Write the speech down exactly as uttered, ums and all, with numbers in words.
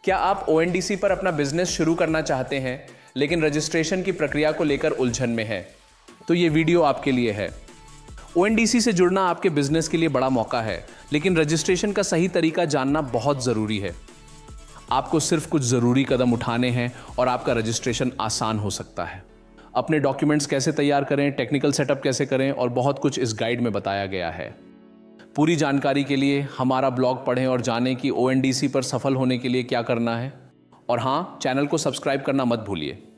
क्या आप O N D C पर अपना बिजनेस शुरू करना चाहते हैं लेकिन रजिस्ट्रेशन की प्रक्रिया को लेकर उलझन में हैं? तो ये वीडियो आपके लिए है। ओ एन डी सी से जुड़ना आपके बिजनेस के लिए बड़ा मौका है, लेकिन रजिस्ट्रेशन का सही तरीका जानना बहुत ज़रूरी है। आपको सिर्फ कुछ ज़रूरी कदम उठाने हैं और आपका रजिस्ट्रेशन आसान हो सकता है। अपने डॉक्यूमेंट्स कैसे तैयार करें, टेक्निकल सेटअप कैसे करें और बहुत कुछ इस गाइड में बताया गया है। पूरी जानकारी के लिए हमारा ब्लॉग पढ़ें और जानें कि ओ एन डी सी पर सफल होने के लिए क्या करना है। और हाँ, चैनल को सब्सक्राइब करना मत भूलिए।